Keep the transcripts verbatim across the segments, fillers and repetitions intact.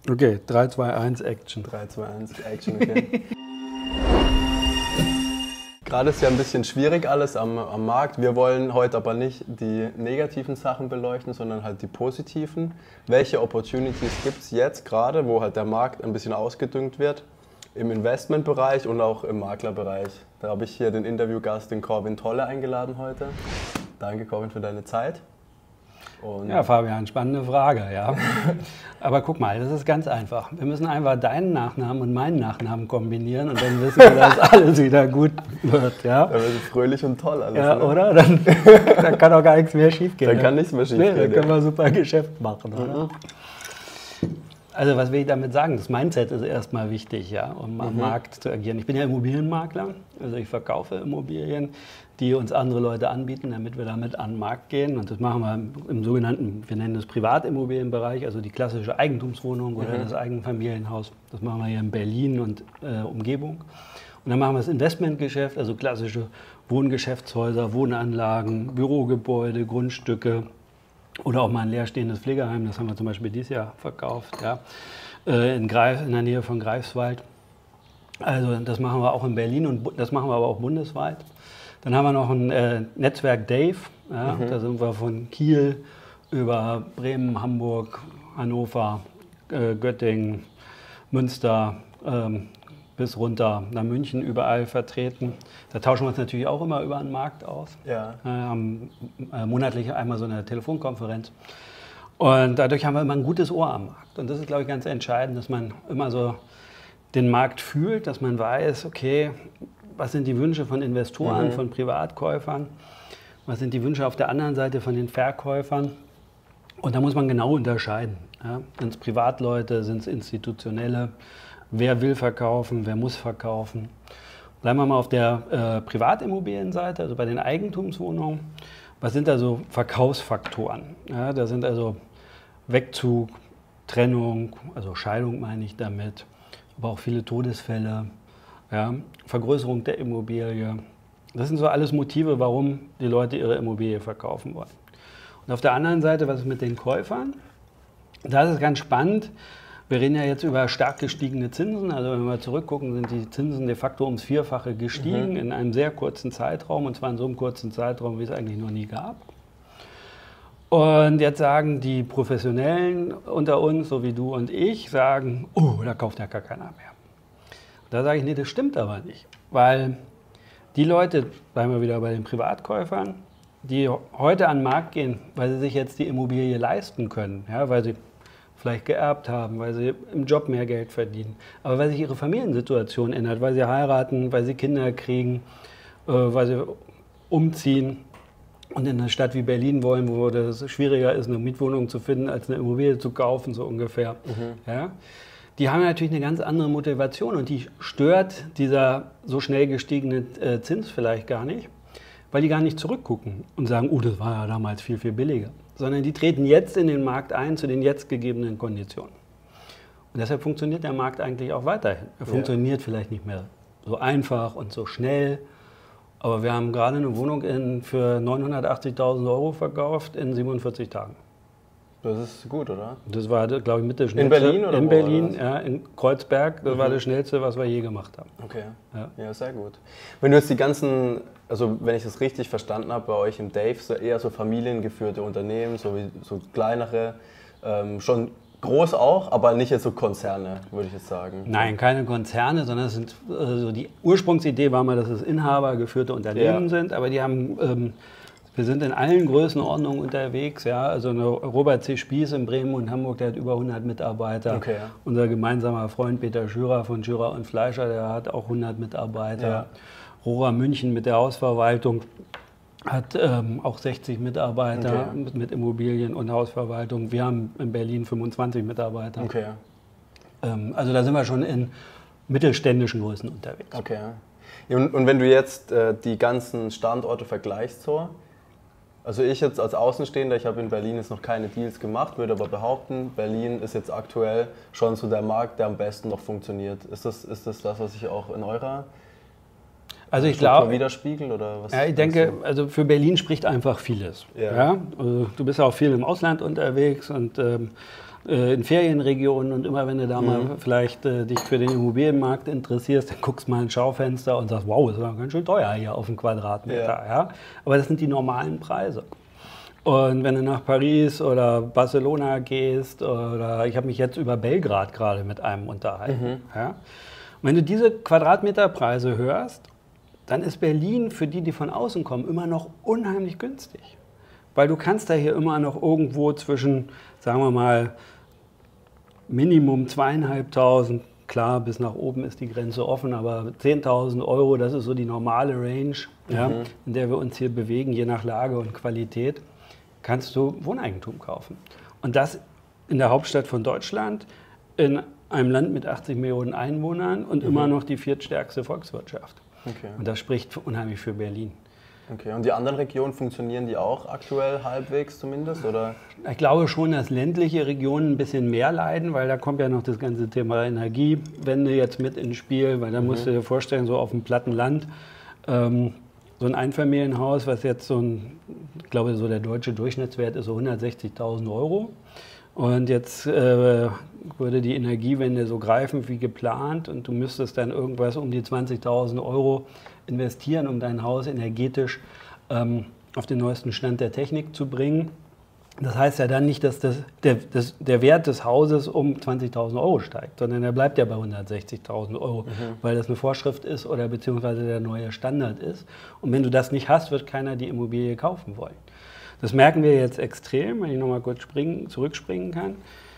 Okay, drei, zwei, eins, Action. drei, zwei, eins, Action, okay. Gerade ist ja ein bisschen schwierig alles am, am Markt. Wir wollen heute aber nicht die negativen Sachen beleuchten, sondern halt die positiven. Welche Opportunities gibt es jetzt gerade, wo halt der Markt ein bisschen ausgedüngt wird? Im Investmentbereich und auch im Maklerbereich. Da habe ich hier den Interviewgast, den Corwin Tolle, eingeladen heute. Danke, Corwin, für deine Zeit. Und ja, Fabian, spannende Frage, ja. Aber guck mal, das ist ganz einfach. Wir müssen einfach deinen Nachnamen und meinen Nachnamen kombinieren und dann wissen wir, dass alles wieder gut wird, ja. Dann wird es fröhlich und toll alles. Ja, ne? Oder? Dann, dann kann auch gar nichts mehr schief gehen. Dann kann nichts mehr schief gehen. Nee, dann können wir super Geschäft machen, oder? Mhm. Also was will ich damit sagen? Das Mindset ist erstmal wichtig, ja, um am mhm. Markt zu agieren. Ich bin ja Immobilienmakler, also ich verkaufe Immobilien, die uns andere Leute anbieten, damit wir damit an den Markt gehen. Und das machen wir im sogenannten, wir nennen das Privatimmobilienbereich, also die klassische Eigentumswohnung oder mhm. das Eigenfamilienhaus. Das machen wir hier in Berlin und äh, Umgebung. Und dann machen wir das Investmentgeschäft, also klassische Wohngeschäftshäuser, Wohnanlagen, Bürogebäude, Grundstücke. Oder auch mal ein leerstehendes Pflegeheim, das haben wir zum Beispiel dieses Jahr verkauft, ja, in, Greif, in der Nähe von Greifswald. Also das machen wir auch in Berlin und das machen wir aber auch bundesweit. Dann haben wir noch ein äh, Netzwerk Dave, ja, mhm. da sind wir von Kiel über Bremen, Hamburg, Hannover, äh, Göttingen, Münster, ähm, bis runter nach München überall vertreten. Da tauschen wir uns natürlich auch immer über den Markt aus. Ja. Wir haben monatlich einmal so eine Telefonkonferenz. Und dadurch haben wir immer ein gutes Ohr am Markt. Und das ist, glaube ich, ganz entscheidend, dass man immer so den Markt fühlt, dass man weiß, okay, was sind die Wünsche von Investoren, mhm. von Privatkäufern, was sind die Wünsche auf der anderen Seite von den Verkäufern. Und da muss man genau unterscheiden. Ja? Sind es Privatleute, sind es Institutionelle? Wer will verkaufen, wer muss verkaufen. Bleiben wir mal auf der äh, Privatimmobilienseite, also bei den Eigentumswohnungen. Was sind da so Verkaufsfaktoren? Ja, da sind also Wegzug, Trennung, also Scheidung meine ich damit, aber auch viele Todesfälle, ja, Vergrößerung der Immobilie. Das sind so alles Motive, warum die Leute ihre Immobilie verkaufen wollen. Und auf der anderen Seite, was ist mit den Käufern? Da ist es ganz spannend. Wir reden ja jetzt über stark gestiegene Zinsen. Also wenn wir zurückgucken, sind die Zinsen de facto ums Vierfache gestiegen mhm. in einem sehr kurzen Zeitraum. Und zwar in so einem kurzen Zeitraum, wie es eigentlich noch nie gab. Und jetzt sagen die Professionellen unter uns, so wie du und ich, sagen, oh, da kauft ja gar keiner mehr. Da sage ich, nee, das stimmt aber nicht. Weil die Leute, bleiben wir wieder bei den Privatkäufern, die heute an den Markt gehen, weil sie sich jetzt die Immobilie leisten können, ja, weil sie vielleicht geerbt haben, weil sie im Job mehr Geld verdienen, aber weil sich ihre Familiensituation ändert, weil sie heiraten, weil sie Kinder kriegen, äh, weil sie umziehen und in eine Stadt wie Berlin wollen, wo das schwieriger ist, eine Mietwohnung zu finden, als eine Immobilie zu kaufen, so ungefähr. Mhm. Ja? Die haben natürlich eine ganz andere Motivation und die stört dieser so schnell gestiegene äh, Zins vielleicht gar nicht, weil die gar nicht zurückgucken und sagen, oh, das war ja damals viel, viel billiger. Sondern die treten jetzt in den Markt ein zu den jetzt gegebenen Konditionen. Und deshalb funktioniert der Markt eigentlich auch weiterhin. Er ja. funktioniert vielleicht nicht mehr so einfach und so schnell, aber wir haben gerade eine Wohnung in, für neunhundertachtzigtausend Euro verkauft in siebenundvierzig Tagen. Das ist gut, oder? Das war, glaube ich, mit der schnellste. In Berlin oder In wo Berlin, ja, in Kreuzberg. Das mhm. war das Schnellste, was wir je gemacht haben. Okay, ja. ja, sehr gut. Wenn du jetzt die ganzen, also wenn ich das richtig verstanden habe, bei euch im Dave, so eher so familiengeführte Unternehmen, so, wie, so kleinere, ähm, schon groß auch, aber nicht jetzt so Konzerne, würde ich jetzt sagen. Nein, keine Konzerne, sondern es sind, also die Ursprungsidee war mal, dass es inhabergeführte Unternehmen ja. sind, aber die haben... Ähm, Wir sind in allen Größenordnungen unterwegs. Ja? Also eine Robert C. Spieß in Bremen und Hamburg, der hat über hundert Mitarbeiter. Okay, ja. Unser gemeinsamer Freund Peter Schürer von Schürer und Fleischer, der hat auch hundert Mitarbeiter. Ja. Rora München mit der Hausverwaltung hat ähm, auch sechzig Mitarbeiter okay. mit, mit Immobilien und Hausverwaltung. Wir haben in Berlin fünfundzwanzig Mitarbeiter. Okay. Ähm, also da sind wir schon in mittelständischen Größen unterwegs. Okay. Ja, und, und wenn du jetzt äh, die ganzen Standorte vergleichst, so, also ich jetzt als Außenstehender, ich habe in Berlin jetzt noch keine Deals gemacht, würde aber behaupten, Berlin ist jetzt aktuell schon so der Markt, der am besten noch funktioniert. Ist das das, ist das, das was sich auch in eurer also ich glaube, widerspiegelt? Oder was, ja, ich denke, also für Berlin spricht einfach vieles. Ja. Ja? Also du bist ja auch viel im Ausland unterwegs und ähm, äh, in Ferienregionen und immer wenn du da mhm. mal vielleicht äh, dich für den Immobilienmarkt interessierst, dann guckst mal ins Schaufenster und sagst, wow, ist ja ganz schön teuer hier auf den Quadratmeter. Ja. Ja? Aber das sind die normalen Preise. Und wenn du nach Paris oder Barcelona gehst, oder ich habe mich jetzt über Belgrad gerade mit einem unterhalten. Mhm. Ja? Und wenn du diese Quadratmeterpreise hörst, dann ist Berlin für die, die von außen kommen, immer noch unheimlich günstig. Weil du kannst da hier immer noch irgendwo zwischen, sagen wir mal, Minimum zweieinhalbtausend, klar, bis nach oben ist die Grenze offen, aber zehntausend Euro, das ist so die normale Range, mhm. ja, in der wir uns hier bewegen, je nach Lage und Qualität, kannst du Wohneigentum kaufen. Und das in der Hauptstadt von Deutschland, in einem Land mit achtzig Millionen Einwohnern und mhm. immer noch die viertstärkste Volkswirtschaft. Okay. Und das spricht unheimlich für Berlin. Okay, und die anderen Regionen, funktionieren die auch aktuell halbwegs zumindest? Oder? Ich glaube schon, dass ländliche Regionen ein bisschen mehr leiden, weil da kommt ja noch das ganze Thema Energiewende jetzt mit ins Spiel, weil da mhm. musst du dir vorstellen, so auf dem platten Land, ähm, so ein Einfamilienhaus, was jetzt so ein, ich glaube, so der deutsche Durchschnittswert ist so hundertsechzigtausend Euro. Und jetzt äh, würde die Energiewende so greifen wie geplant und du müsstest dann irgendwas um die zwanzigtausend Euro investieren, um dein Haus energetisch ähm, auf den neuesten Stand der Technik zu bringen. Das heißt ja dann nicht, dass das, der, das, der Wert des Hauses um zwanzigtausend Euro steigt, sondern er bleibt ja bei hundertsechzigtausend Euro, mhm. weil das eine Vorschrift ist oder beziehungsweise der neue Standard ist. Und wenn du das nicht hast, wird keiner die Immobilie kaufen wollen. Das merken wir jetzt extrem, wenn ich nochmal kurz springen, zurückspringen kann.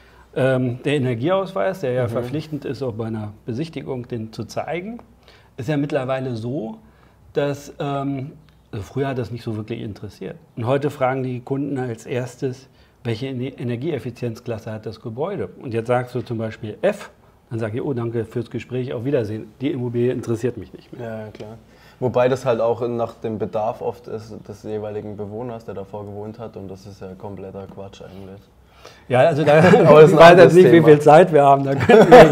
Ähm, der Energieausweis, der ja mhm. verpflichtend ist, auch bei einer Besichtigung den zu zeigen, ist ja mittlerweile so, dass ähm, also früher hat das nicht so wirklich interessiert. Und heute fragen die Kunden als erstes, welche Energieeffizienzklasse hat das Gebäude? Und jetzt sagst du zum Beispiel F, dann sage ich, oh danke fürs Gespräch, auf Wiedersehen. Die Immobilie interessiert mich nicht mehr. Ja, klar. Wobei das halt auch nach dem Bedarf oft ist des jeweiligen Bewohners, der davor gewohnt hat, und das ist ja kompletter Quatsch eigentlich. Ja, also da ich weiß jetzt nicht, Thema. Wie viel Zeit wir haben. Da können wir,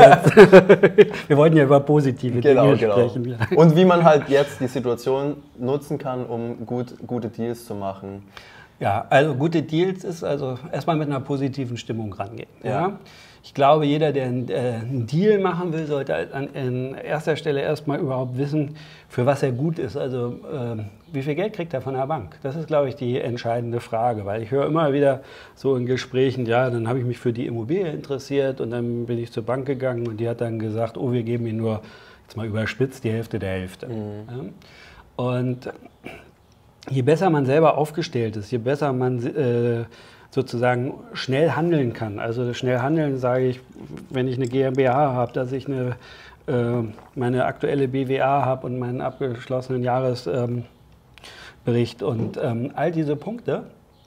jetzt, wir wollten ja über positive genau, Dinge genau. sprechen. Und wie man halt jetzt die Situation nutzen kann, um gut, gute Deals zu machen. Ja, also gute Deals ist also erstmal mit einer positiven Stimmung rangehen. Ja. Ja? Ich glaube, jeder, der einen, äh, einen Deal machen will, sollte an, an erster Stelle erstmal überhaupt wissen, für was er gut ist. Also äh, wie viel Geld kriegt er von der Bank? Das ist, glaube ich, die entscheidende Frage. Weil ich höre immer wieder so in Gesprächen, ja, dann habe ich mich für die Immobilie interessiert und dann bin ich zur Bank gegangen und die hat dann gesagt, oh, wir geben Ihnen nur, jetzt mal überspitzt, die Hälfte der Hälfte. Mhm. Ja? Und je besser man selber aufgestellt ist, je besser man äh, sozusagen schnell handeln kann. Also schnell handeln sage ich, wenn ich eine GmbH habe, dass ich eine, äh, meine aktuelle B W A habe und meinen abgeschlossenen Jahresbericht ähm, und ähm, all diese Punkte,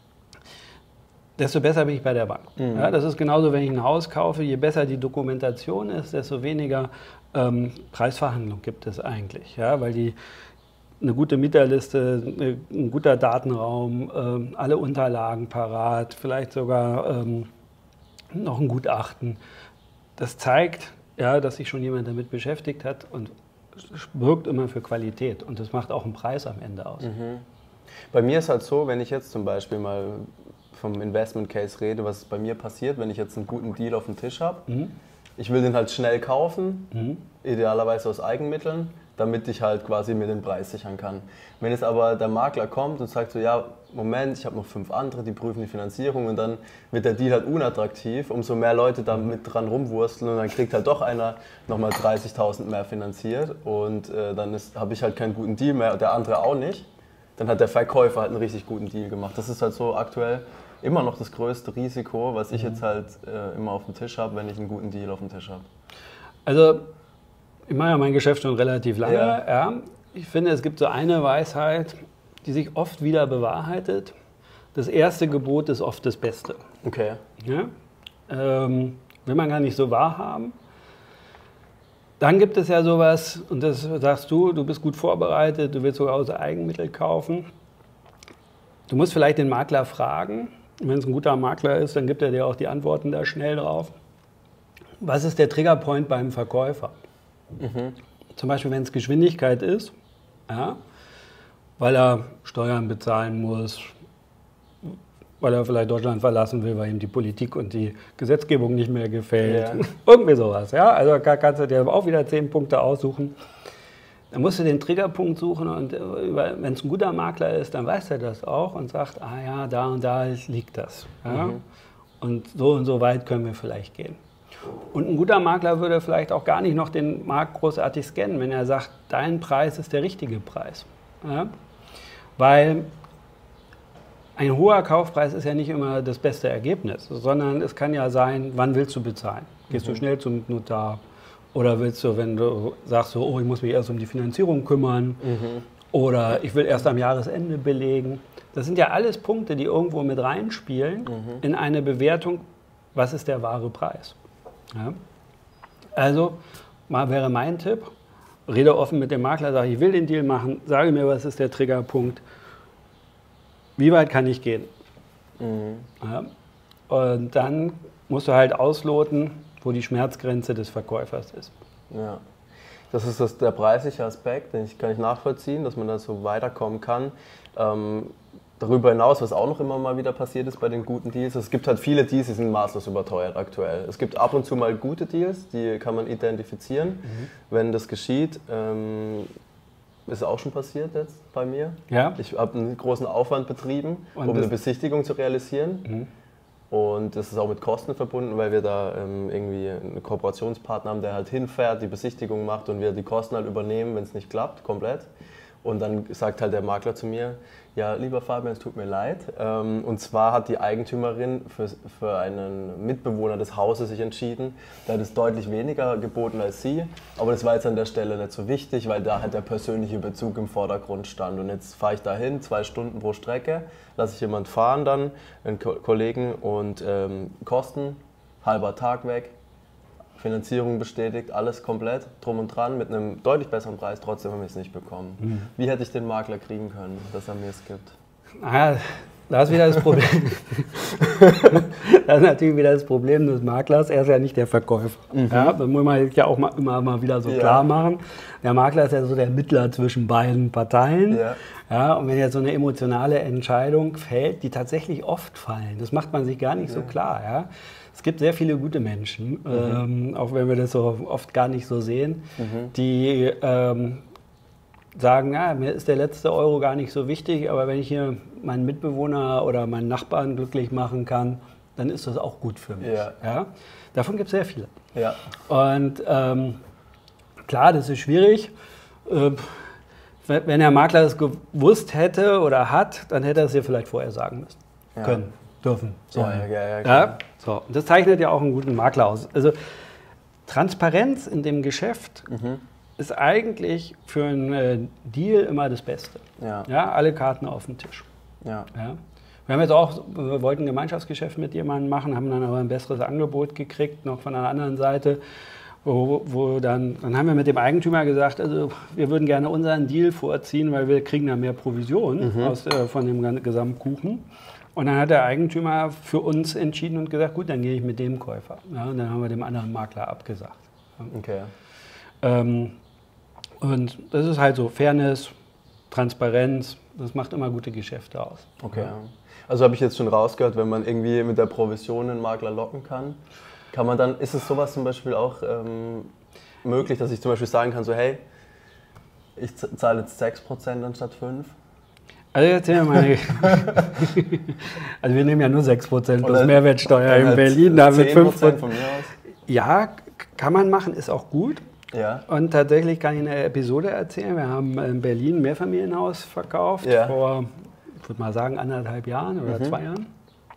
desto besser bin ich bei der Bank. Mhm. Ja, das ist genauso, wenn ich ein Haus kaufe, je besser die Dokumentation ist, desto weniger ähm, Preisverhandlung gibt es eigentlich. Ja, weil die eine gute Mieterliste, ein guter Datenraum, ähm, alle Unterlagen parat, vielleicht sogar ähm, noch ein Gutachten. Das zeigt, ja, dass sich schon jemand damit beschäftigt hat und wirkt immer für Qualität. Und das macht auch einen Preis am Ende aus. Mhm. Bei mir ist halt so, wenn ich jetzt zum Beispiel mal vom Investment Case rede, was bei mir passiert, wenn ich jetzt einen guten Deal auf dem Tisch habe. Mhm. Ich will den halt schnell kaufen, mhm. idealerweise aus Eigenmitteln, damit ich halt quasi mir den Preis sichern kann. Wenn jetzt aber der Makler kommt und sagt so, ja, Moment, ich habe noch fünf andere, die prüfen die Finanzierung und dann wird der Deal halt unattraktiv, umso mehr Leute da mit dran rumwursteln und dann kriegt halt doch einer nochmal dreißigtausend mehr finanziert und äh, dann habe ich halt keinen guten Deal mehr, der andere auch nicht. Dann hat der Verkäufer halt einen richtig guten Deal gemacht. Das ist halt so aktuell immer noch das größte Risiko, was ich jetzt halt äh, immer auf dem Tisch habe, wenn ich einen guten Deal auf dem Tisch habe. Also ich mache ja mein Geschäft schon relativ lange. Ja. Ja. Ich finde, es gibt so eine Weisheit, die sich oft wieder bewahrheitet. Das erste Gebot ist oft das Beste. Okay. Ja? Ähm, will man gar nicht so wahrhaben. Dann gibt es ja sowas, und das sagst du, du bist gut vorbereitet, du willst sogar aus Eigenmittel kaufen. Du musst vielleicht den Makler fragen. Wenn es ein guter Makler ist, dann gibt er dir auch die Antworten da schnell drauf. Was ist der Triggerpoint beim Verkäufer? Mhm. Zum Beispiel, wenn es Geschwindigkeit ist, ja, weil er Steuern bezahlen muss, weil er vielleicht Deutschland verlassen will, weil ihm die Politik und die Gesetzgebung nicht mehr gefällt. Ja. Irgendwie sowas. Ja? Also kannst du dir auch wieder zehn Punkte aussuchen. Dann musst du den Triggerpunkt suchen und wenn es ein guter Makler ist, dann weiß er das auch und sagt, ah ja, da und da liegt das. Ja? Mhm. Und so und so weit können wir vielleicht gehen. Und ein guter Makler würde vielleicht auch gar nicht noch den Markt großartig scannen, wenn er sagt, dein Preis ist der richtige Preis. Ja? Weil ein hoher Kaufpreis ist ja nicht immer das beste Ergebnis, sondern es kann ja sein, wann willst du bezahlen? Gehst mhm. du schnell zum Notar? Oder willst du, wenn du sagst, so, oh, ich muss mich erst um die Finanzierung kümmern mhm. oder ich will erst am Jahresende belegen. Das sind ja alles Punkte, die irgendwo mit reinspielen mhm. in eine Bewertung, was ist der wahre Preis. Ja? Also mal wäre mein Tipp, rede offen mit dem Makler, sage, ich will den Deal machen, sage mir, was ist der Triggerpunkt, wie weit kann ich gehen. Mhm. Ja? Und dann musst du halt ausloten, wo die Schmerzgrenze des Verkäufers ist. Ja, das ist das, der preisliche Aspekt, den ich, kann ich nachvollziehen, dass man da so weiterkommen kann. Ähm, darüber hinaus, was auch noch immer mal wieder passiert ist bei den guten Deals, es gibt halt viele Deals, die sind maßlos überteuert aktuell. Es gibt ab und zu mal gute Deals, die kann man identifizieren, mhm. wenn das geschieht. Ähm, ist auch schon passiert jetzt bei mir. Ja. Ich habe einen großen Aufwand betrieben, und um eine Besichtigung zu realisieren. Mhm. Und das ist auch mit Kosten verbunden, weil wir da ähm, irgendwie einen Kooperationspartner haben, der halt hinfährt, die Besichtigung macht und wir die Kosten halt übernehmen, wenn es nicht klappt, komplett. Und dann sagt halt der Makler zu mir, ja, lieber Fabian, es tut mir leid. Ähm, und zwar hat die Eigentümerin für, für einen Mitbewohner des Hauses sich entschieden. Der hat es deutlich weniger geboten als sie. Aber das war jetzt an der Stelle nicht so wichtig, weil da halt der persönliche Bezug im Vordergrund stand. Und jetzt fahre ich dahin, zwei Stunden pro Strecke, lasse ich jemand fahren dann, einen Ko- Kollegen und ähm, Kosten, halber Tag weg. Finanzierung bestätigt, alles komplett, drum und dran, mit einem deutlich besseren Preis, trotzdem haben wir es nicht bekommen. Mhm. Wie hätte ich den Makler kriegen können, dass er mir es gibt? Ah, da ist wieder das Problem. Das ist natürlich wieder das Problem des Maklers, er ist ja nicht der Verkäufer. Mhm. Ja, das muss man ja auch mal, immer mal wieder so ja. klar machen. Der Makler ist ja so der Mittler zwischen beiden Parteien. Ja. Ja, und wenn jetzt so eine emotionale Entscheidung fällt, die tatsächlich oft fallen, das macht man sich gar nicht ja. so klar. Ja? Es gibt sehr viele gute Menschen, mhm. ähm, auch wenn wir das so oft gar nicht so sehen, mhm. die ähm, sagen, ja, mir ist der letzte Euro gar nicht so wichtig, aber wenn ich hier meinen Mitbewohner oder meinen Nachbarn glücklich machen kann, dann ist das auch gut für mich. Ja. Ja? Davon gibt es sehr viele. Ja. Und ähm, klar, das ist schwierig. Äh, wenn der Makler das gewusst hätte oder hat, dann hätte er es dir vielleicht vorher sagen müssen, ja. können, dürfen. So. Ja, ja, ja, ja, so. Das zeichnet ja auch einen guten Makler aus. Also Transparenz in dem Geschäft mhm. ist eigentlich für einen äh, Deal immer das Beste. Ja. Ja, alle Karten auf den Tisch. Ja. Ja. Wir haben jetzt auch, wir wollten ein Gemeinschaftsgeschäft mit jemandem machen, haben dann aber ein besseres Angebot gekriegt, noch von einer anderen Seite. Wo, wo dann, dann haben wir mit dem Eigentümer gesagt, also wir würden gerne unseren Deal vorziehen, weil wir kriegen da mehr Provision mhm. aus, äh, von dem Gesamtkuchen. Und dann hat der Eigentümer für uns entschieden und gesagt, gut, dann gehe ich mit dem Käufer. Ja, und dann haben wir dem anderen Makler abgesagt. Okay. Ähm, und das ist halt so Fairness, Transparenz, das macht immer gute Geschäfte aus. Okay. Ja. Also habe ich jetzt schon rausgehört, wenn man irgendwie mit der Provision einen Makler locken kann, kann man dann, ist es sowas zum Beispiel auch ähm, möglich, dass ich zum Beispiel sagen kann, so hey, ich zahle jetzt sechs Prozent anstatt fünf? Also erzähl mal. Also wir nehmen ja nur sechs Prozent plus Mehrwertsteuer in Berlin. Da mit fünf Prozent von mir aus? Ja, kann man machen, ist auch gut. Ja. Und tatsächlich kann ich eine Episode erzählen. Wir haben in Berlin ein Mehrfamilienhaus verkauft, ja. vor, ich würde mal sagen, anderthalb Jahren oder mhm. zwei Jahren.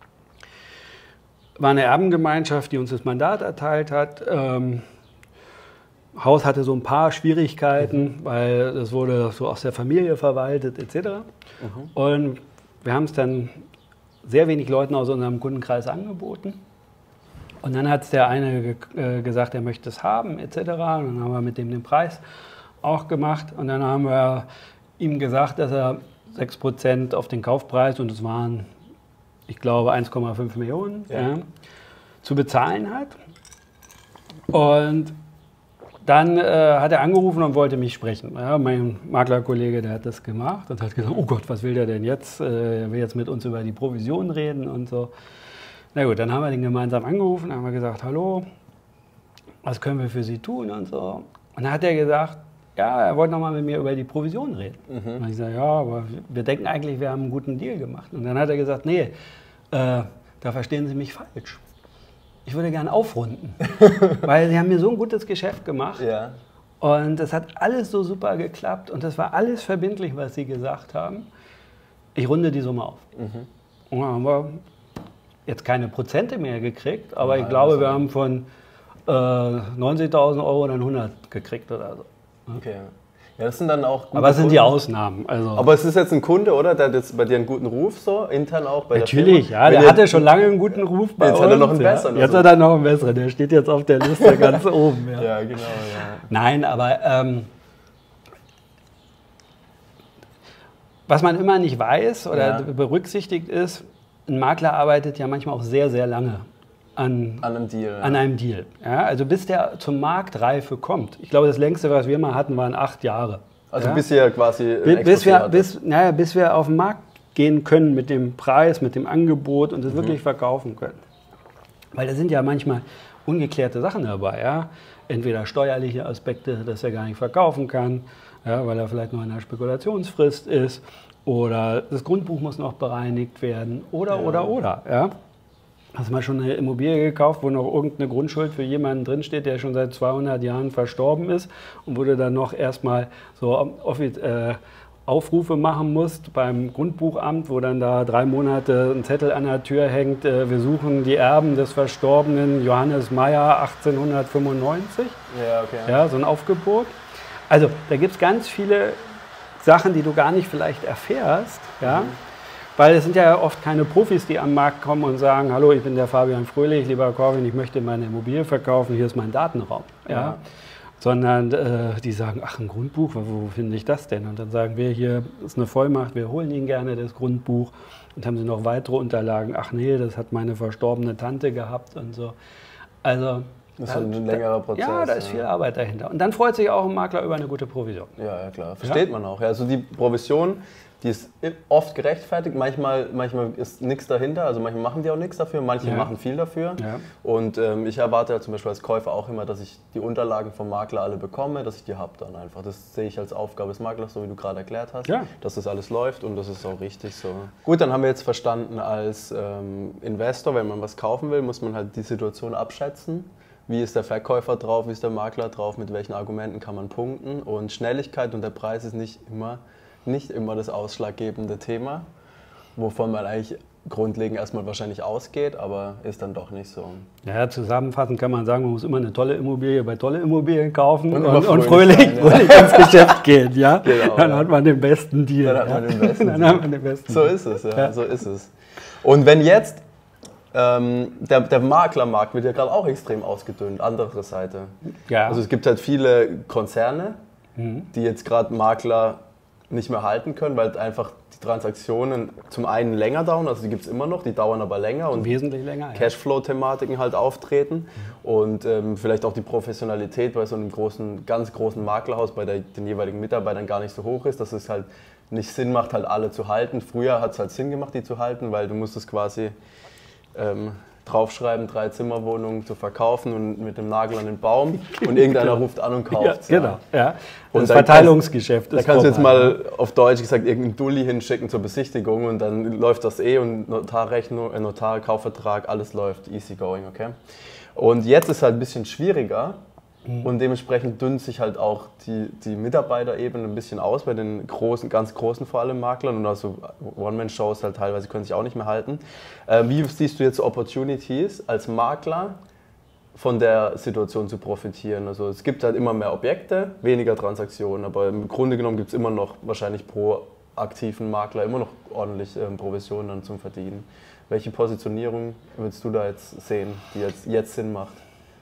War eine Erbengemeinschaft, die uns das Mandat erteilt hat. Ähm, Haus hatte so ein paar Schwierigkeiten, mhm. weil das wurde so aus der Familie verwaltet et cetera. Mhm. Und wir haben es dann sehr wenig Leuten aus unserem Kundenkreis angeboten. Und dann hat es der eine ge äh, gesagt, er möchte es haben et cetera. Und dann haben wir mit dem den Preis auch gemacht. Und dann haben wir ihm gesagt, dass er sechs Prozent auf den Kaufpreis, und es waren, ich glaube, eins Komma fünf Millionen, ja. Ja, zu bezahlen hat. Und dann äh, hat er angerufen und wollte mich sprechen. Ja, mein Maklerkollege, der hat das gemacht und hat gesagt, oh Gott, was will der denn jetzt? Äh, er will jetzt mit uns über die Provision reden und so. Na gut, dann haben wir den gemeinsam angerufen, haben wir gesagt, hallo, was können wir für Sie tun und so. Und dann hat er gesagt, ja, er wollte nochmal mit mir über die Provision reden. Mhm. Und ich sage, ja, aber wir denken eigentlich, wir haben einen guten Deal gemacht. Und dann hat er gesagt, nee, äh, da verstehen Sie mich falsch. Ich würde gerne aufrunden, weil Sie haben mir so ein gutes Geschäft gemacht. Ja. Und es hat alles so super geklappt und das war alles verbindlich, was Sie gesagt haben. Ich runde die Summe auf. Mhm. Und dann haben wir jetzt keine Prozente mehr gekriegt, aber ja, ich glaube, wir haben von äh, neunzigtausend Euro dann hundert gekriegt oder so. Okay. Ja, das sind dann auch gute Aber es sind Kunden. die Ausnahmen. Also aber es ist jetzt ein Kunde, oder? Der hat jetzt bei dir einen guten Ruf, so intern auch bei Natürlich, der Firma. ja. Der hatte schon lange einen guten Ruf bei jetzt uns. Jetzt hat er noch einen besseren. Ja. Jetzt hat er noch einen besseren. Der steht jetzt auf der Liste ganz oben. Ja, ja genau. Ja. Nein, aber ähm, was man immer nicht weiß oder ja. berücksichtigt ist, ein Makler arbeitet ja manchmal auch sehr, sehr lange an, an einem Deal. Ja. An einem Deal. Ja, also bis der zur Marktreife kommt. Ich glaube, das längste, was wir mal hatten, waren acht Jahre. Also ja? bis ihr quasi bis, bis, wir, bis, naja, bis wir auf den Markt gehen können mit dem Preis, mit dem Angebot und es mhm. wirklich verkaufen können. Weil da sind ja manchmal ungeklärte Sachen dabei. Ja? Entweder steuerliche Aspekte, dass er gar nicht verkaufen kann, ja, weil er vielleicht noch in einer Spekulationsfrist ist. Oder das Grundbuch muss noch bereinigt werden. Oder, ja. oder, oder. Ja? Hast du mal schon eine Immobilie gekauft, wo noch irgendeine Grundschuld für jemanden drinsteht, der schon seit zweihundert Jahren verstorben ist und wo du dann noch erstmal so äh, Aufrufe machen musst beim Grundbuchamt, wo dann da drei Monate ein Zettel an der Tür hängt, äh, wir suchen die Erben des verstorbenen Johannes Meyer achtzehnhundertfünfundneunzig. Ja, okay. Ja, so ein Aufgebot. Also da gibt es ganz viele Sachen, die du gar nicht vielleicht erfährst, ja. Mhm. Weil es sind ja oft keine Profis, die am Markt kommen und sagen, hallo, ich bin der Fabian Fröhlich, lieber Corwin, ich möchte meine Immobilie verkaufen, hier ist mein Datenraum. Ja? Ja. Sondern äh, die sagen, ach, ein Grundbuch, wo, wo finde ich das denn? Und dann sagen wir, hier ist eine Vollmacht, wir holen Ihnen gerne das Grundbuch. Und haben sie noch weitere Unterlagen, ach nee, das hat meine verstorbene Tante gehabt und so. Also, das ist da, ein längerer Prozess. Ja, da ist viel ja. Arbeit dahinter. Und dann freut sich auch ein Makler über eine gute Provision. Ja, ja klar. Versteht ja? man auch. Ja, also die Provision, die ist oft gerechtfertigt, manchmal, manchmal ist nichts dahinter, also manchmal machen die auch nichts dafür, manche ja. machen viel dafür. Ja. Und ähm, ich erwarte ja zum Beispiel als Käufer auch immer, dass ich die Unterlagen vom Makler alle bekomme, dass ich die habe dann einfach. Das sehe ich als Aufgabe des Maklers, so wie du gerade erklärt hast, ja. dass das alles läuft und das ist auch richtig so. Gut, dann haben wir jetzt verstanden, als ähm, Investor, wenn man was kaufen will, muss man halt die Situation abschätzen. Wie ist der Verkäufer drauf, wie ist der Makler drauf, mit welchen Argumenten kann man punkten. Und Schnelligkeit und der Preis ist nicht immer, nicht immer das ausschlaggebende Thema, wovon man eigentlich grundlegend erstmal wahrscheinlich ausgeht, aber ist dann doch nicht so. Ja, zusammenfassend kann man sagen, man muss immer eine tolle Immobilie bei tolle Immobilien kaufen und, und, und fröhlich, sein, ja. fröhlich ins Geschäft gehen. Ja? Genau, dann ja. hat man den besten Deal. Dann hat man den besten, dann hat man den besten So ist es, ja, ja. so ist es. Und wenn jetzt Ähm, der, der Maklermarkt wird ja gerade auch extrem ausgedünnt, andere Seite. Ja. Also es gibt halt viele Konzerne, mhm. die jetzt gerade Makler nicht mehr halten können, weil einfach die Transaktionen zum einen länger dauern, also die gibt es immer noch, die dauern aber länger und wesentlich länger, Cashflow-Thematiken halt auftreten mhm. und ähm, vielleicht auch die Professionalität bei so einem großen, ganz großen Maklerhaus bei der, den jeweiligen Mitarbeitern gar nicht so hoch ist, dass es halt nicht Sinn macht, halt alle zu halten. Früher hat es halt Sinn gemacht, die zu halten, weil du musstest quasi Ähm, draufschreiben, drei Zimmerwohnungen zu verkaufen und mit dem Nagel an den Baum und irgendeiner genau. ruft an und kauft. Ja, genau, ja. Und das Verteilungsgeschäft kannst, ist Da kannst du jetzt vorbei. mal auf Deutsch gesagt irgendeinen Dulli hinschicken zur Besichtigung und dann läuft das eh und Notarrechnung, Notar, Kaufvertrag, alles läuft easy going, okay? Und jetzt ist es halt ein bisschen schwieriger. Und dementsprechend dünnt sich halt auch die, die Mitarbeiterebene ein bisschen aus bei den großen, ganz großen vor allem Maklern und also One-Man-Shows halt teilweise können sich auch nicht mehr halten. Äh, wie siehst du jetzt Opportunities als Makler von der Situation zu profitieren? Also es gibt halt immer mehr Objekte, weniger Transaktionen, aber im Grunde genommen gibt es immer noch wahrscheinlich pro aktiven Makler immer noch ordentlich ähm, Provisionen dann zum Verdienen. Welche Positionierung würdest du da jetzt sehen, die jetzt, jetzt Sinn macht?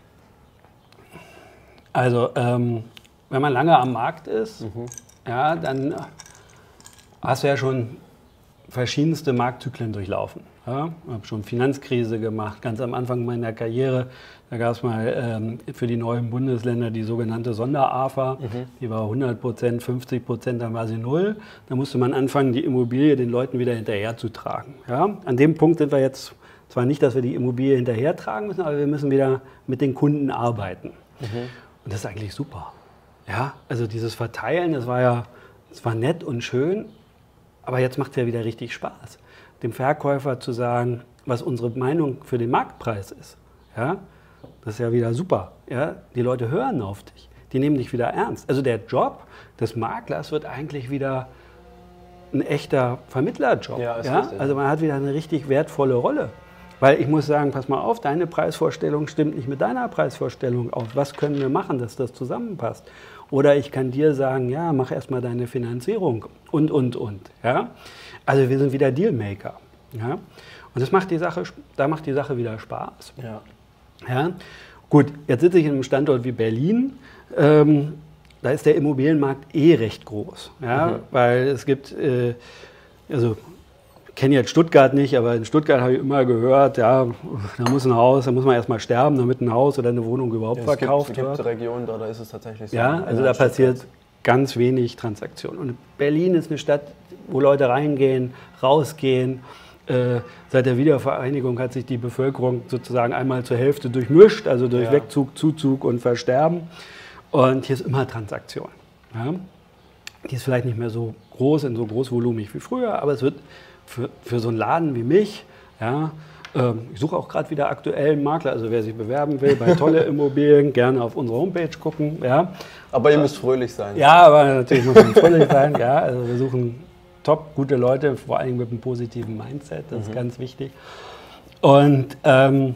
Also, ähm, wenn man lange am Markt ist, mhm. ja, dann hast du ja schon verschiedenste Marktzyklen durchlaufen. Ja, ich habe schon Finanzkrise gemacht, ganz am Anfang meiner Karriere. Da gab es mal ähm, für die neuen Bundesländer die sogenannte Sonder-A F A. Mhm. Die war hundert Prozent, fünfzig Prozent, dann war sie null. Da musste man anfangen, die Immobilie den Leuten wieder hinterherzutragen. Ja, an dem Punkt sind wir jetzt zwar nicht, dass wir die Immobilie hinterhertragen müssen, aber wir müssen wieder mit den Kunden arbeiten. Mhm. Und das ist eigentlich super. Ja, also dieses Verteilen, das war ja das war nett und schön, aber jetzt macht es ja wieder richtig Spaß, dem Verkäufer zu sagen, was unsere Meinung für den Marktpreis ist. Ja, das ist ja wieder super. Ja, die Leute hören auf dich, die nehmen dich wieder ernst. Also der Job des Maklers wird eigentlich wieder ein echter Vermittlerjob. Ja, ja? Also man hat wieder eine richtig wertvolle Rolle. Weil ich muss sagen, pass mal auf, deine Preisvorstellung stimmt nicht mit deiner Preisvorstellung auf. Was können wir machen, dass das zusammenpasst? Oder ich kann dir sagen, ja, mach erstmal deine Finanzierung und, und, und. Ja? Also wir sind wieder Dealmaker. Ja? Und das macht die Sache, da macht die Sache wieder Spaß. Ja. Ja? Gut, jetzt sitze ich in einem Standort wie Berlin. Ähm, da ist der Immobilienmarkt eh recht groß. Ja? Mhm. Weil es gibt, äh, also ich kenne jetzt Stuttgart nicht, aber in Stuttgart habe ich immer gehört, ja, da muss ein Haus, da muss man erstmal sterben, damit ein Haus oder eine Wohnung überhaupt ja, es verkauft gibt, wird. Es gibt Regionen, da, da ist es tatsächlich so. Ja, also da passiert ganz wenig Transaktionen. Und Berlin ist eine Stadt, wo Leute reingehen, rausgehen. Äh, seit der Wiedervereinigung hat sich die Bevölkerung sozusagen einmal zur Hälfte durchmischt, also durch ja. Wegzug, Zuzug und Versterben. Und hier ist immer Transaktion. Ja? Die ist vielleicht nicht mehr so groß, in so großvolumig wie früher, aber es wird für, für so einen Laden wie mich, ja, ähm, ich suche auch gerade wieder aktuellen Makler, also wer sich bewerben will bei Tolle Immobilien, gerne auf unsere Homepage gucken. Ja. Aber ihr müsst fröhlich sein. Ja, aber natürlich muss man fröhlich sein. Ja. Also wir suchen top, gute Leute, vor allem mit einem positiven Mindset, das mhm. ist ganz wichtig. Und ähm,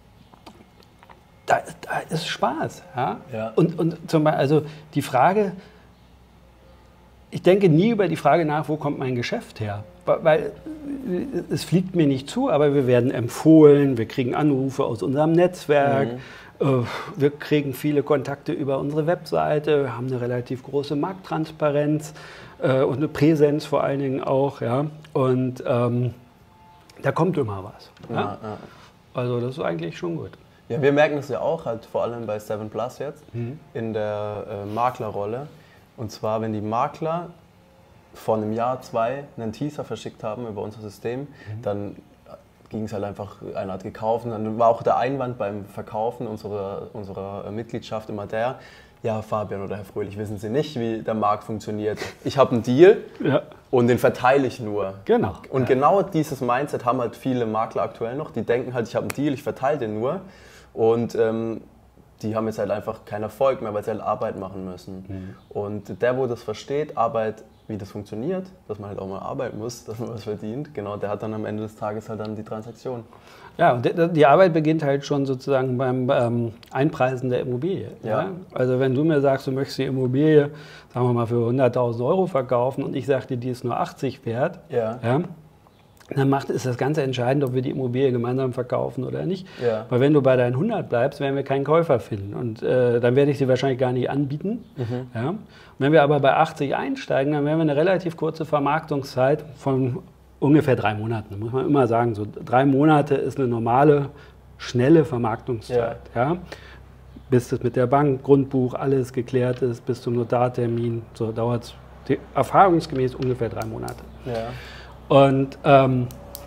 da, da ist Spaß. Ja. Ja. Und, und zum Beispiel, also die Frage, ich denke nie über die Frage nach, wo kommt mein Geschäft her? Weil es fliegt mir nicht zu, aber wir werden empfohlen, wir kriegen Anrufe aus unserem Netzwerk, mhm. wir kriegen viele Kontakte über unsere Webseite, wir haben eine relativ große Markttransparenz und eine Präsenz vor allen Dingen auch. Ja? Und ähm, da kommt immer was. Ja? Ja, ja. Also das ist eigentlich schon gut. Ja, wir merken das ja auch, halt vor allem bei seven plus jetzt, mhm. in der äh, Maklerrolle. Und zwar, wenn die Makler vor einem Jahr, zwei einen Teaser verschickt haben über unser System, mhm. dann ging es halt einfach, einer hat gekauft. Und dann war auch der Einwand beim Verkaufen unserer, unserer Mitgliedschaft immer der, ja, Fabian oder Herr Fröhlich, wissen Sie nicht, wie der Markt funktioniert. Ich habe einen Deal ja. und den verteile ich nur. Genau. Und ja. genau dieses Mindset haben halt viele Makler aktuell noch. Die denken halt, ich habe einen Deal, ich verteile den nur. Und ähm, die haben jetzt halt einfach keinen Erfolg mehr, weil sie halt Arbeit machen müssen. Mhm. Und der, wo das versteht, Arbeit, wie das funktioniert, dass man halt auch mal arbeiten muss, dass man was verdient, genau, der hat dann am Ende des Tages halt dann die Transaktion. Ja, und die Arbeit beginnt halt schon sozusagen beim ähm, Einpreisen der Immobilie. Ja. Ja? Also wenn du mir sagst, du möchtest die Immobilie, sagen wir mal, für hunderttausend Euro verkaufen und ich sage dir, die ist nur achtzig wert, ja. Ja, dann macht, ist das ganz entscheidend, ob wir die Immobilie gemeinsam verkaufen oder nicht. Ja. Weil wenn du bei deinen hundert bleibst, werden wir keinen Käufer finden. Und äh, dann werde ich sie wahrscheinlich gar nicht anbieten. Mhm. Ja. Und wenn wir aber bei achtzig einsteigen, dann werden wir eine relativ kurze Vermarktungszeit von ungefähr drei Monaten. Muss man immer sagen, so drei Monate ist eine normale, schnelle Vermarktungszeit. Ja. Ja. Bis das mit der Bank, Grundbuch, alles geklärt ist, bis zum Notartermin. So dauert es erfahrungsgemäß ungefähr drei Monate. Ja. Und ähm,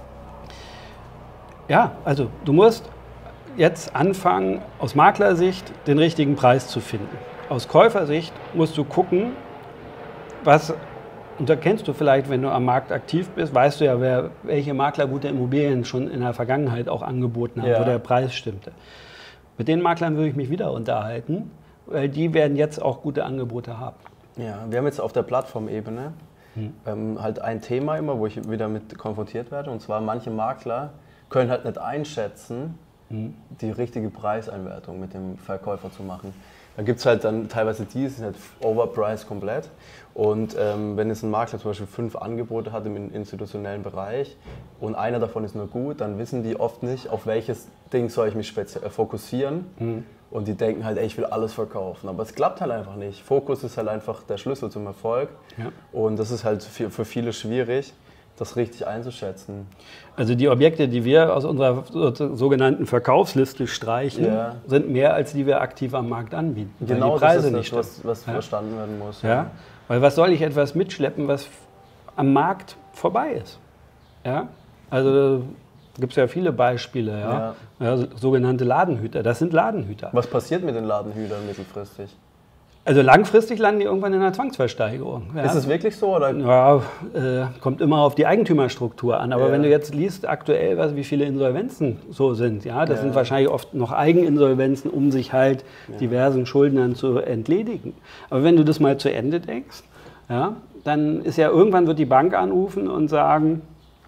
ja, also du musst jetzt anfangen, aus Maklersicht den richtigen Preis zu finden. Aus Käufersicht musst du gucken, was, und da kennst du vielleicht, wenn du am Markt aktiv bist, weißt du ja, wer, welche Makler gute Immobilien schon in der Vergangenheit auch angeboten haben, ja. wo der Preis stimmte. Mit den Maklern würde ich mich wieder unterhalten, weil die werden jetzt auch gute Angebote haben. Ja, wir haben jetzt auf der Plattformebene Hm. Ähm, halt ein Thema immer, wo ich wieder mit konfrontiert werde, und zwar manche Makler können halt nicht einschätzen, hm. die richtige Preiseinwertung mit dem Verkäufer zu machen. Da gibt es halt dann teilweise die, die sind halt overpriced komplett, und ähm, wenn jetzt ein Makler zum Beispiel fünf Angebote hat im institutionellen Bereich und einer davon ist nur gut, dann wissen die oft nicht, auf welches Ding soll ich mich speziell fokussieren. Hm. Und die denken halt, ey, ich will alles verkaufen. Aber es klappt halt einfach nicht. Fokus ist halt einfach der Schlüssel zum Erfolg. Ja. Und das ist halt für, für viele schwierig. das richtig einzuschätzen? Also die Objekte, die wir aus unserer sogenannten Verkaufsliste streichen, ja. sind mehr, als die wir aktiv am Markt anbieten. Genau, die Preise das ist das, nicht was, was ja. verstanden werden muss. Ja. Ja. Weil was soll ich etwas mitschleppen, was am Markt vorbei ist? Ja? Also da gibt es ja viele Beispiele, ja? Ja. Ja, sogenannte Ladenhüter. Das sind Ladenhüter. Was passiert mit den Ladenhütern mittelfristig? Also langfristig landen die irgendwann in einer Zwangsversteigerung. Ja. Ist es wirklich so? Oder? Ja, äh, kommt immer auf die Eigentümerstruktur an. Aber ja. wenn du jetzt liest aktuell, was, wie viele Insolvenzen so sind, ja, das ja. sind wahrscheinlich oft noch Eigeninsolvenzen, um sich halt ja. diversen Schuldnern zu entledigen. Aber wenn du das mal zu Ende denkst, ja, dann ist ja irgendwann wird die Bank anrufen und sagen,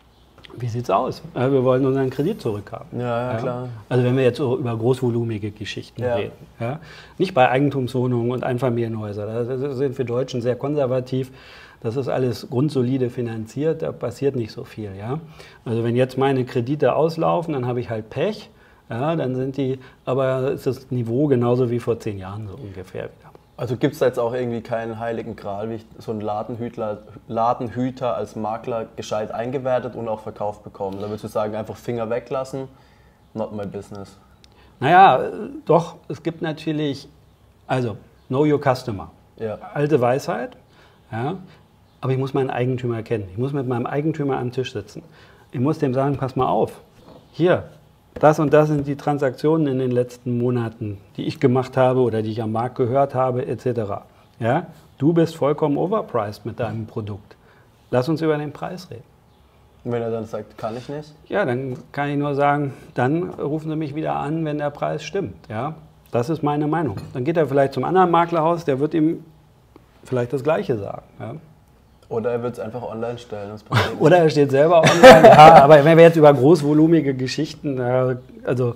wie sieht's aus? Ja, wir wollen unseren Kredit zurückhaben. Ja, ja, ja, klar. Also wenn wir jetzt so über großvolumige Geschichten ja. reden. Ja? Nicht bei Eigentumswohnungen und Einfamilienhäusern. Da sind wir Deutschen sehr konservativ. Das ist alles grundsolide finanziert, da passiert nicht so viel. Ja? Also wenn jetzt meine Kredite auslaufen, dann habe ich halt Pech. Ja, dann sind die, aber ist das Niveau genauso wie vor zehn Jahren so ungefähr wieder. Also gibt es da jetzt auch irgendwie keinen heiligen Gral, wie ich so einen Ladenhüter, Ladenhüter als Makler gescheit eingewertet und auch verkauft bekommen? Da würdest du sagen, einfach Finger weglassen, not my business. Naja, doch, es gibt natürlich, also know your customer, ja. alte Weisheit, ja, aber ich muss meinen Eigentümer kennen. Ich muss mit meinem Eigentümer am Tisch sitzen. Ich muss dem sagen, pass mal auf, hier, das und das sind die Transaktionen in den letzten Monaten, die ich gemacht habe oder die ich am Markt gehört habe, et cetera. Ja? Du bist vollkommen overpriced mit deinem Produkt. Lass uns über den Preis reden. Und wenn er dann sagt, kann ich nicht? Ja, dann kann ich nur sagen, dann rufen Sie mich wieder an, wenn der Preis stimmt. Ja? Das ist meine Meinung. Dann geht er vielleicht zum anderen Maklerhaus, der wird ihm vielleicht das Gleiche sagen. Ja? Oder er wird es einfach online stellen. Das Oder er steht selber online. Ja, aber wenn wir jetzt über großvolumige Geschichten, also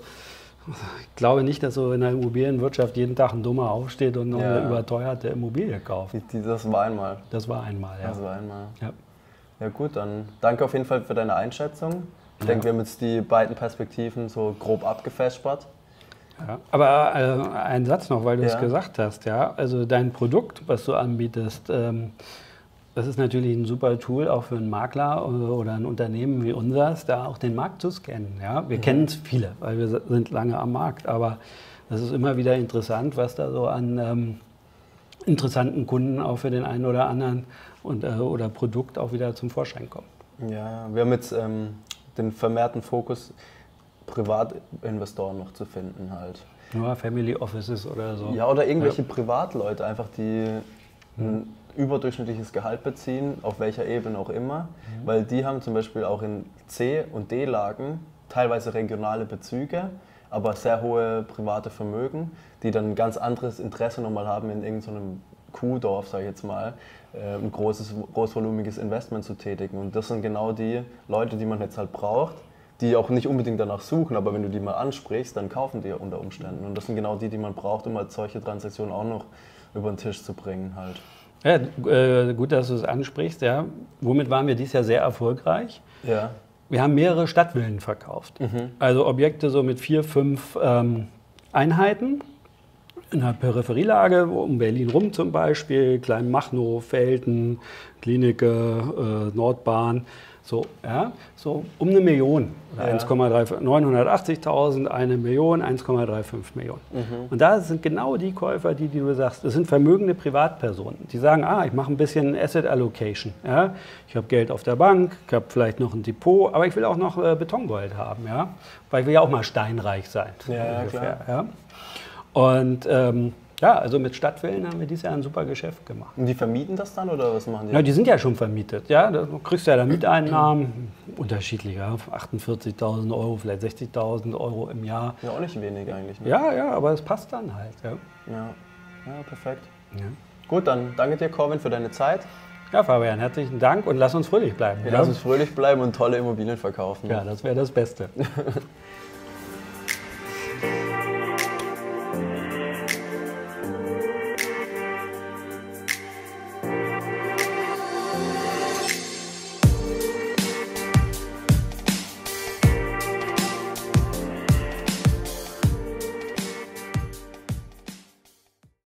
ich glaube nicht, dass so in der Immobilienwirtschaft jeden Tag ein Dummer aufsteht und noch ja. eine überteuerte Immobilie kauft. Das war einmal. Das war einmal, ja. Das war einmal. Ja, ja gut, dann danke auf jeden Fall für deine Einschätzung. Ich ja. denke, wir haben jetzt die beiden Perspektiven so grob abgefespert. Ja, aber äh, ein Satz noch, weil du es ja. gesagt hast. Ja? Also dein Produkt, was du anbietest, ähm, das ist natürlich ein super Tool auch für einen Makler oder ein Unternehmen wie unseres, da auch den Markt zu scannen. Ja? Wir mhm. kennen es viele, weil wir sind lange am Markt, aber das ist immer wieder interessant, was da so an ähm, interessanten Kunden auch für den einen oder anderen und, äh, oder Produkt auch wieder zum Vorschein kommt. Ja, wir haben jetzt ähm, den vermehrten Fokus, Privatinvestoren noch zu finden halt. Ja, Family Offices oder so. Ja, oder irgendwelche ja. Privatleute einfach, die mhm. ein überdurchschnittliches Gehalt beziehen, auf welcher Ebene auch immer, mhm. weil die haben zum Beispiel auch in C- und D-Lagen teilweise regionale Bezüge, aber sehr hohe private Vermögen, die dann ein ganz anderes Interesse nochmal haben, in irgendeinem Kuhdorf, sage ich jetzt mal, ein großes, großvolumiges Investment zu tätigen. Und das sind genau die Leute, die man jetzt halt braucht, die auch nicht unbedingt danach suchen, aber wenn du die mal ansprichst, dann kaufen die ja unter Umständen. Und das sind genau die, die man braucht, um halt solche Transaktionen auch noch über den Tisch zu bringen halt. Ja, äh, gut, dass du es ansprichst. Ja. Womit waren wir dieses Jahr sehr erfolgreich? Ja. Wir haben mehrere Stadtvillen verkauft. Mhm. Also Objekte so mit vier, fünf ähm, Einheiten in der Peripherielage, um Berlin rum zum Beispiel, Kleinmachnow, Velten, Klinike, äh, Nordbahn. So, ja, so um eine Million, ja. neunhundertachtzigtausend, eine Million, eins Komma fünfunddreißig Millionen. Mhm. Und da sind genau die Käufer, die, die du sagst, das sind vermögende Privatpersonen. Die sagen, ah, ich mache ein bisschen Asset Allocation. Ja? Ich habe Geld auf der Bank, ich habe vielleicht noch ein Depot, aber ich will auch noch äh, Betongold haben, ja? Weil ich will ja auch mal steinreich sein. Ja, ungefähr, ja? Und ähm, ja, also mit Stadtvillen haben wir dieses Jahr ein super Geschäft gemacht. Und die vermieten das dann oder was machen die? Ja, die sind ja schon vermietet. Ja, du kriegst ja da Mieteinnahmen, unterschiedlicher, achtundvierzigtausend Euro, vielleicht sechzigtausend Euro im Jahr. Ja, auch nicht wenig eigentlich. Ne? Ja, ja, aber es passt dann halt. Ja, ja, ja perfekt. Ja. Gut, dann danke dir, Corwin, für deine Zeit. Ja, Fabian, herzlichen Dank und lass uns fröhlich bleiben. Ja, ja? Lass uns fröhlich bleiben und tolle Immobilien verkaufen. Ja, das wäre das Beste.